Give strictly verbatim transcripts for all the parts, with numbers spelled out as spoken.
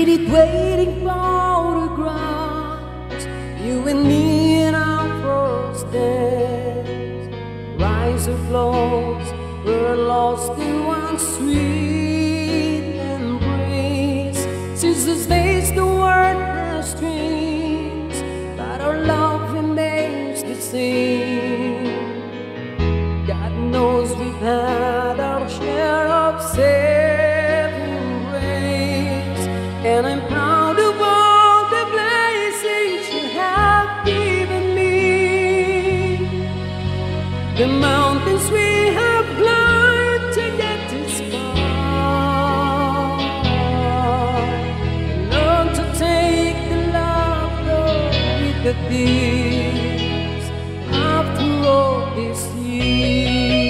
it waiting photographs, you and me in our first dance. Rise or flows, we're lost in one sweet embrace. Since those days the world has strings, but our love remains the same. God knows we've had our share of saving grace, and I'm proud of all the blessings you have given me. The mountains we have climbed to get this far, learn to take the laughter with the tears after all these years.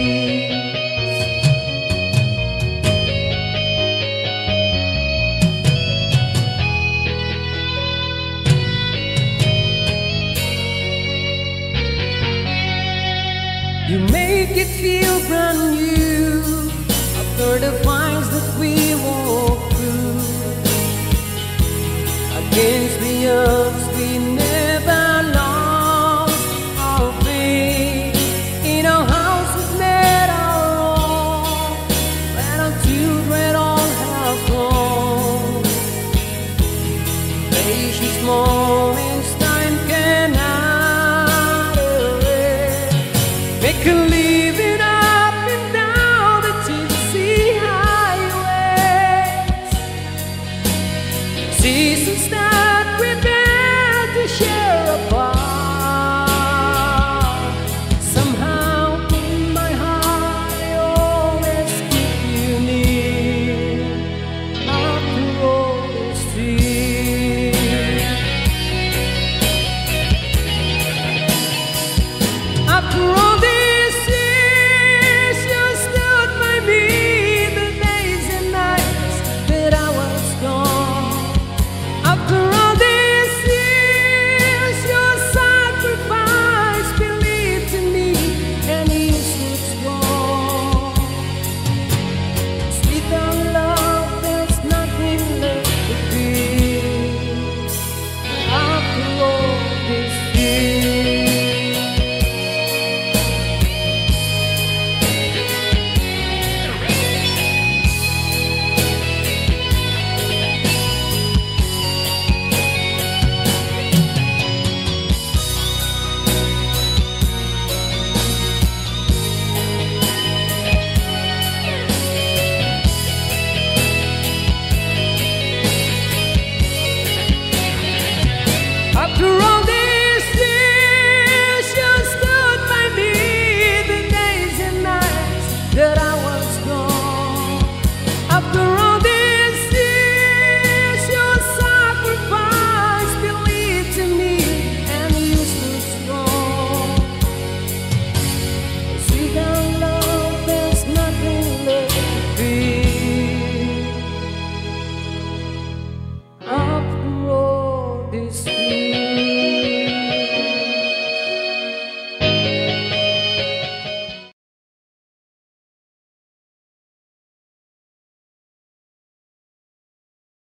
You make it feel brand new after the fights that we walk through. Against the odds we